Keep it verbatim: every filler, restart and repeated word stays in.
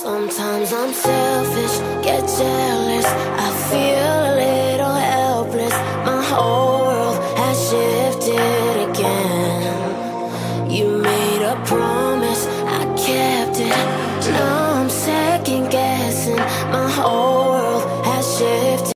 Sometimes I'm selfish, get jealous, I feel a little